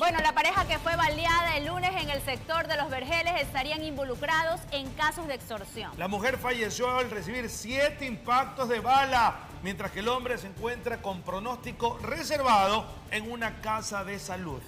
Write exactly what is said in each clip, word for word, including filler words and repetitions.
Bueno, la pareja que fue baleada el lunes en el sector de Los Vergeles estarían involucrados en casos de extorsión. La mujer falleció al recibir siete impactos de bala, mientras que el hombre se encuentra con pronóstico reservado en una casa de salud.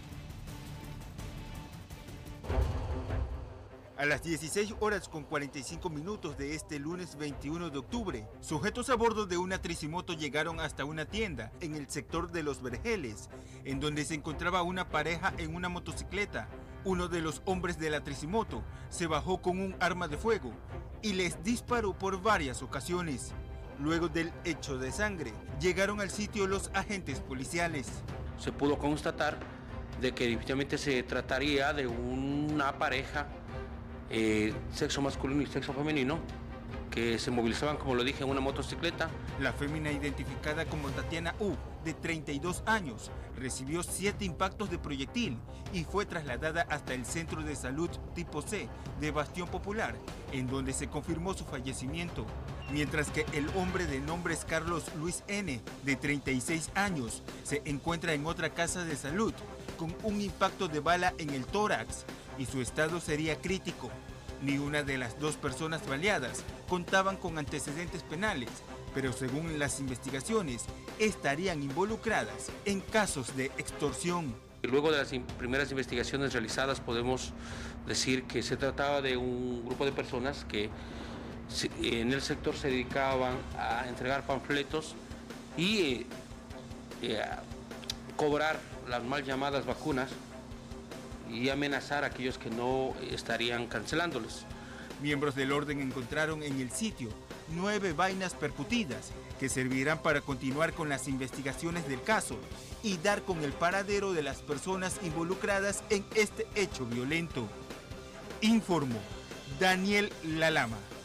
A las dieciséis horas con cuarenta y cinco minutos de este lunes veintiuno de octubre, sujetos a bordo de una tricimoto llegaron hasta una tienda en el sector de Los Vergeles, en donde se encontraba una pareja en una motocicleta. Uno de los hombres de la tricimoto se bajó con un arma de fuego y les disparó por varias ocasiones. Luego del hecho de sangre, llegaron al sitio los agentes policiales. Se pudo constatar de que definitivamente se trataría de una pareja Eh, sexo masculino y sexo femenino, que se movilizaban, como lo dije, en una motocicleta. La fémina, identificada como Tatiana U, de treinta y dos años, recibió siete impactos de proyectil y fue trasladada hasta el Centro de Salud Tipo C de Bastión Popular, en donde se confirmó su fallecimiento, mientras que el hombre de nombre Carlos Luis N, de treinta y seis años, se encuentra en otra casa de salud con un impacto de bala en el tórax y su estado sería crítico. Ni una de las dos personas baleadas contaban con antecedentes penales, pero según las investigaciones, estarían involucradas en casos de extorsión. Luego de las primeras investigaciones realizadas, podemos decir que se trataba de un grupo de personas que en el sector se dedicaban a entregar panfletos y eh, eh, a cobrar las mal llamadas vacunas y amenazar a aquellos que no estarían cancelándoles. Miembros del orden encontraron en el sitio nueve vainas percutidas que servirán para continuar con las investigaciones del caso y dar con el paradero de las personas involucradas en este hecho violento. Informó Daniel Lalama.